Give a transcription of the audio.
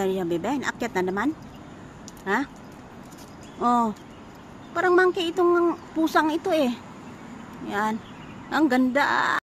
Yan, bebe. Naakyat na naman. Ha? Oh. Parang monkey itong pusang ito eh. Yan. Ang ganda.